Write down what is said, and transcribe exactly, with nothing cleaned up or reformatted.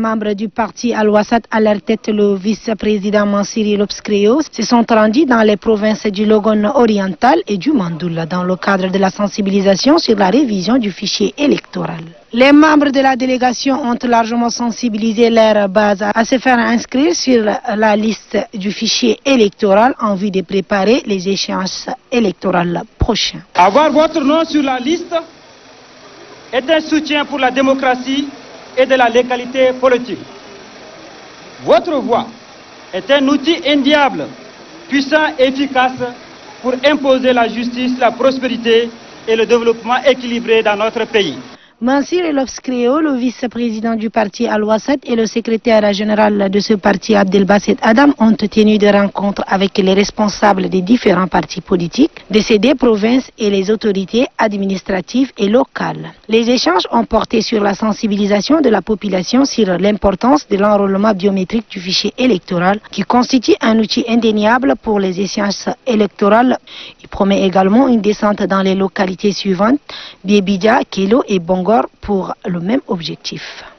membres du parti Al-Wassat, à leur tête le vice-président Mansiri Lobscréo, se sont rendus dans les provinces du Logone oriental et du Mandoula dans le cadre de la sensibilisation sur la révision du fichier électoral. Les membres de la délégation ont largement sensibilisé leur base à se faire inscrire sur la liste du fichier électoral en vue de préparer les échéances électorales prochaines. Avoir votre nom sur la liste est un soutien pour la démocratie et de la légalité politique. Votre voix est un outil indéniable, puissant et efficace pour imposer la justice, la prospérité et le développement équilibré dans notre pays. Mansiri Lobscréo, le vice-président du parti Al-Wassat et le secrétaire général de ce parti Abdelbasset Adam ont tenu des rencontres avec les responsables des différents partis politiques de ces deux provinces et les autorités administratives et locales. Les échanges ont porté sur la sensibilisation de la population sur l'importance de l'enrôlement biométrique du fichier électoral qui constitue un outil indéniable pour les échéances électorales. Il promet également une descente dans les localités suivantes, Biebidja, Kelo et Bongo pour le même objectif.